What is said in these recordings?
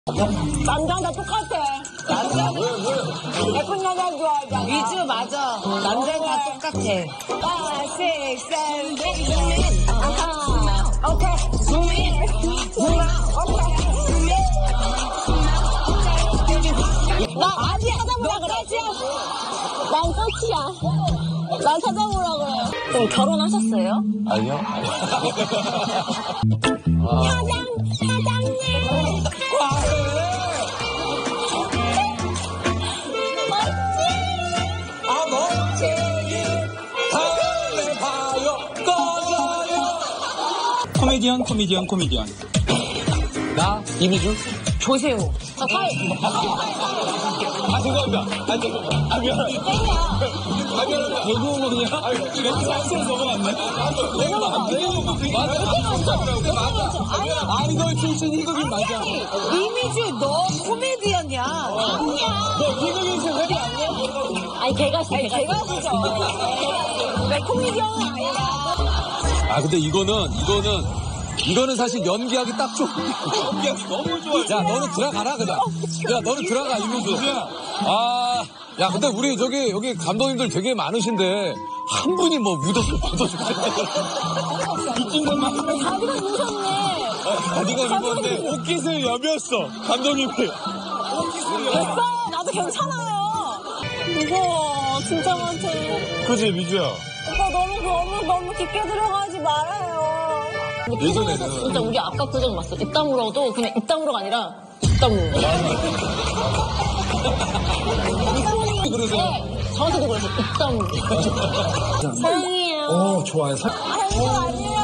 남자랑 다 똑같아. 남자 예쁜 여자 좋아하잖아. 위즈 맞아. 남자는 다 똑같아. 5, 6, 7, 8. 아하. 오케이. 나 아직 찾아보라 그래. 난 끝이야. 난 찾아보라 그래. 그럼 결혼하셨어요? 아니요. 사장님. 코미디언. 나 이미주. 조세호. 저 사이. 죄송합니다. 미안합니다. 개그우먼이야? 멘트 잘쓰는 넘어갔네. 맞아. 아이돌 출신 희극인 맞아. 이미주 너 코미디언이야. 아니야. 너 희극인 세상이 아니야? 아니 걔가 시죠. 내 코미디언은 아니야. 근데 이거는 사실 연기하기 딱 좋아. 연기하기 너무 좋아. 야, 너는 들어가라, 그냥. 야, 너는 들어가, 이미주. 야, 근데 우리 여기 감독님들 되게 많으신데, 한 분이 뭐 묻어서 이쯤 되면. 다리가 무섭네. 다리가 무서운데, 옷깃을 여몄어, 감독님이. 됐어. 나도 괜찮아요. 무서워. 진짜 많대. 그지, 미주야? 오빠 너무 깊게 들어가지 말아요. 예전에는. 진짜 우리 아까 그정 봤어. 입 다물어도 그냥 입 다물어가 아니라 입 다물어. 그래서. 네, 저한테도 그래서 입 다물어. 사랑해요. 좋아요. 아니에요.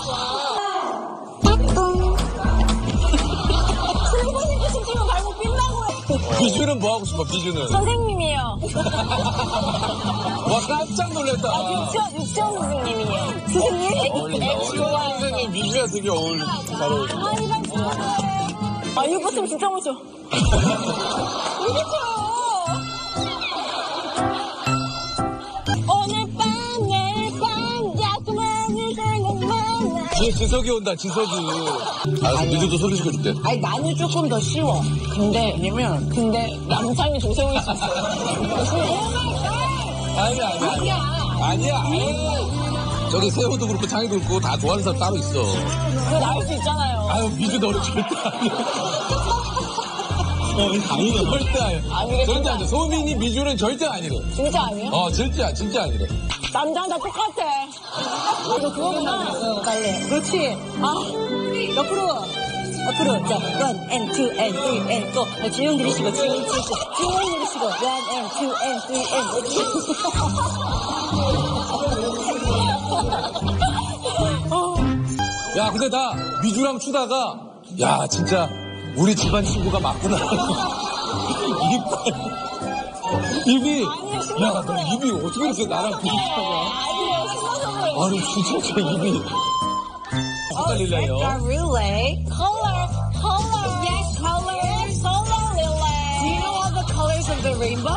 슬퍼지고 싶지만 발목 삔다고요. 비주는 뭐 하고 싶어, 비주는? 선생님이에요. 와, 깜짝 놀랐다. 유치원 선생님이에요. 선생님? 선생님, 미주야 되게 잘 어울려. 이랑 좋아해. 이거 봤으면 진짜 멋져. 이게 죠 오늘 밤 자꾸만 생각만 뒤에 지석이 온다, 지석이. 알았어, 미주도 소개시켜줄게. 아니 나는 조금 더 쉬워. 근데 남창이 조세호일 수 있어. 아니야. 저기 세호도 그렇고 창희도 그렇고 다 좋아하는 사람 따로 있어. 그거 나올 수 있잖아요. 아유, 미주 너는 절대 아니야. 아니래. 절대 아니야. 아니래, 절대 진짜. 아니야. 소민이 미주는 절대 아니래. 진짜 아니에요? 진짜 아니래. 남자는 다 똑같아. 이거 그거구나. 빨리. 그렇지. 옆으로. 자, 1 and 2 and 3 and 4. 지용 들이시고, 지용 들이시고. 1 and 2 and 3 and 4. 야, 근데 나 미주랑 추다가, 야, 진짜 우리 집안 친구가 맞구나. 입이, 야, 너 입이 어떻게 이렇게 나랑 비슷하냐? 아니에요. 신나서 그래요. 아니, 진짜 입이. 헷갈릴래요? relay. Color. Yes, colors. Color relay. Do you know all the colors of the rainbow?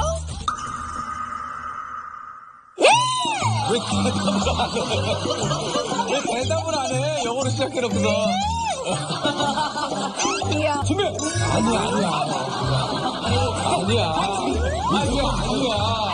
왜 대답을 안 해? 영어로 시작해놓고서. 이야. 준비! 아니야.